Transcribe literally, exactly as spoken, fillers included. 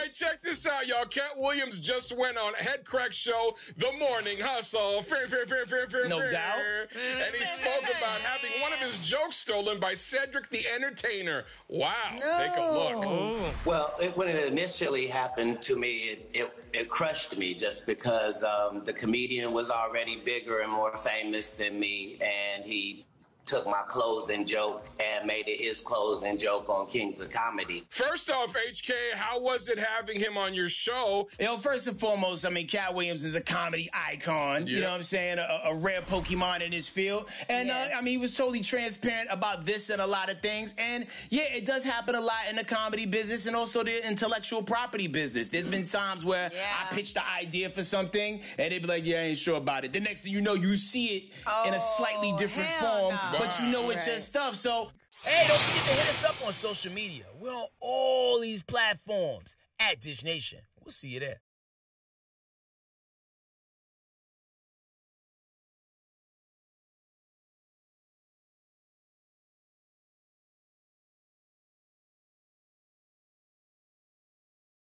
Hey, check this out, y'all. Katt Williams just went on Headkrack show, The Morning Hustle. Fair, fair, fair, fair, fair, No fair. doubt. And he spoke about having one of his jokes stolen by Cedric the Entertainer. Wow. No. Take a look. Ooh. Well, it, when it initially happened to me, it, it, it crushed me just because um, the comedian was already bigger and more famous than me, and he took my closing joke and made it his closing joke on Kings of Comedy. First off, H K, how was it having him on your show? You know, first and foremost, I mean, Katt Williams is a comedy icon. Yeah. You know what I'm saying? A, a rare Pokemon in his field. And, Yes. uh, I mean, he was totally transparent about this and a lot of things. And, yeah, it does happen a lot in the comedy business and also the intellectual property business. There's been times where Yeah. I pitched the idea for something, and they'd be like, yeah, I ain't sure about it. The next thing you know, you see it in a slightly Oh, different hell form, no. but you know it's Right. your stuff. So, Hey, don't forget to hit us up on social media. We're on all these platforms at Dish Nation. We'll see you there.